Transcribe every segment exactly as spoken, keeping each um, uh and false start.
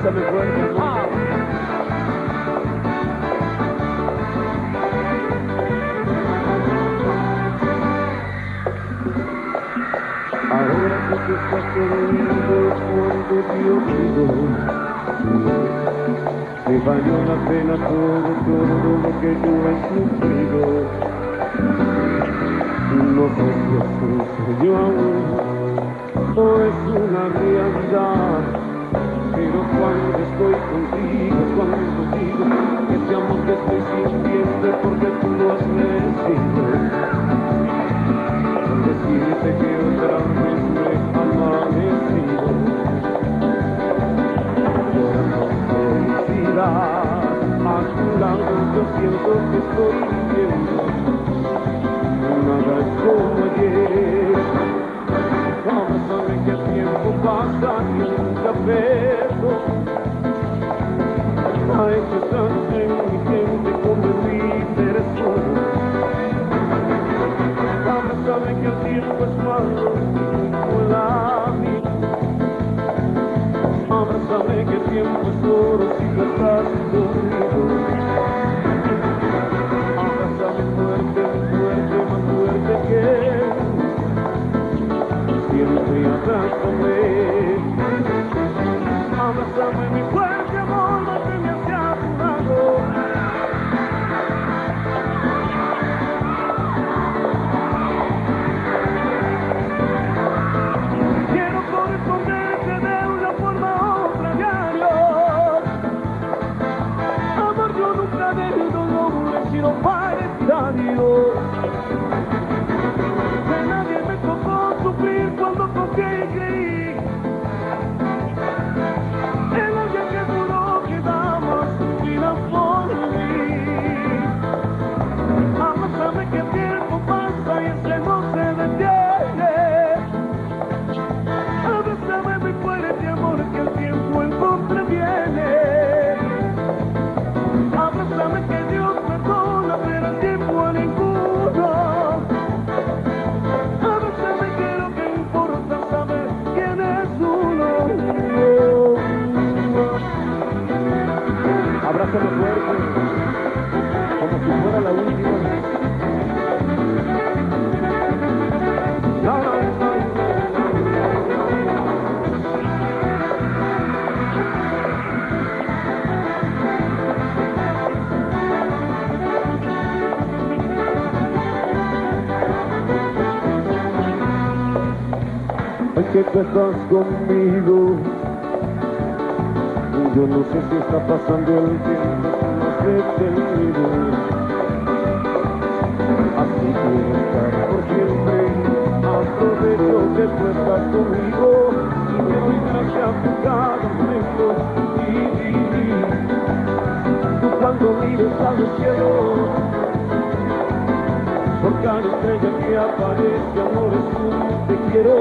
Abrázame fuerte, amor. Ahora que tú estás conmigo, cuando te olvido, me valió la pena todo, todo lo que yo he sufrido. No sé si es un sueño aún o es una realidad, pero cuando estoy contigo, cuando digo ese amor que estoy sintiendo porque tú lo has merecido, decirte que otra vez me he amanecido, llorando felicidad, a tu lado yo siento que estoy viviendo, nada es como ayer. Abrázame que el tiempo pasa y nunca pierdo, a eso tanto en mi gente como en mi persona. Abrázame que el tiempo es malo como la vida. Abrázame que el tiempo es oro si tú estás conmigo. Abrázame fuerte, fuerte, más fuerte que siempre abrázame. Abrázame mi fuerte amor, no te me has apurado. Quiero corresponderte de una forma u otra diario. Amor, yo nunca dejo el dolor, le quiero parentario. De nadie me tocó sufrir cuando confié y creí. El alguien que juró que daba su vida por mí. Abrázame que el tiempo pasa y ese no se detiene. Abrázame mi fuerte amor que el tiempo en contra viene. Abrázame que Dios perdona pero el tiempo a ninguno. Abrázame que lo que importa es saber quién es uno. Abrázame fuerte, como si fuera la última vez. No, no, no, ay, que tú estás conmigo. Yo no sé si está pasando el tiempo, no sé detenido. Así quiero estar por siempre. Aprovecho que tú estás conmigo y te doy gracias por cada momento. Y, y, y tú cuando mires al cielo, por cada estrella que aparece, amores, tú te quiero.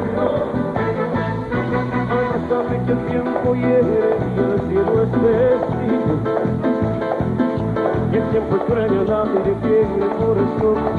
Abrázame que el tiempo hiere y el cielo es testigo. Y el tiempo es premio, nadie quiere, por eso